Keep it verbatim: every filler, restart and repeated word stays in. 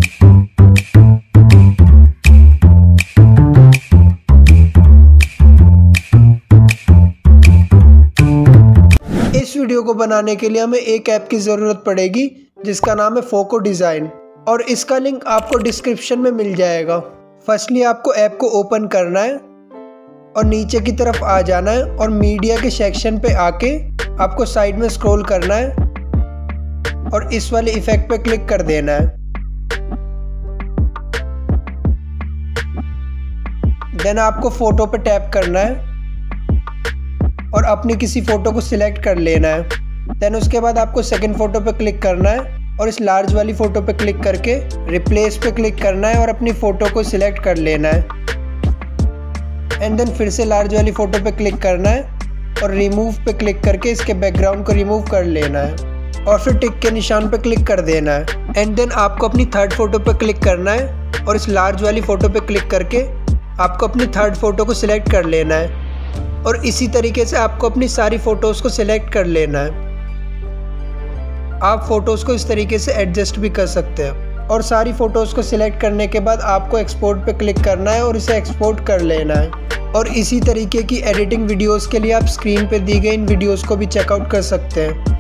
इस वीडियो को बनाने के लिए हमें एक ऐप की ज़रूरत पड़ेगी जिसका नाम है फोको डिज़ाइन, और इसका लिंक आपको डिस्क्रिप्शन में मिल जाएगा। फर्स्टली आपको ऐप को ओपन करना है और नीचे की तरफ आ जाना है और मीडिया के सेक्शन पे आके आपको साइड में स्क्रॉल करना है और इस वाले इफेक्ट पे क्लिक कर देना है। देन आपको फ़ोटो पे टैप करना है और अपनी किसी फ़ोटो को सिलेक्ट कर लेना है। देन उसके बाद आपको सेकंड फ़ोटो पे क्लिक करना है और इस लार्ज वाली फ़ोटो पे क्लिक करके रिप्लेस पे क्लिक करना है और अपनी फ़ोटो को सिलेक्ट कर लेना है। एंड देन फिर से लार्ज वाली फ़ोटो पे क्लिक करना है और रिमूव पे क्लिक करके इसके बैकग्राउंड को रिमूव कर लेना है और फिर टिक के निशान पे क्लिक कर देना है। एंड देन आपको अपनी थर्ड फ़ोटो पे क्लिक करना है और इस लार्ज वाली फ़ोटो पे क्लिक करके आपको अपनी थर्ड फ़ोटो को सिलेक्ट कर लेना है और इसी तरीके से आपको अपनी सारी फ़ोटोज़ को सिलेक्ट कर लेना है। आप फ़ोटोज़ को इस तरीके से एडजस्ट भी कर सकते हैं। और सारी फ़ोटोज़ को सिलेक्ट करने के बाद आपको एक्सपोर्ट पे क्लिक करना है और इसे एक्सपोर्ट कर लेना है। और इसी तरीके की एडिटिंग वीडियोस के लिए आप स्क्रीन पे दी गई इन वीडियोस को भी चेकआउट कर सकते हैं।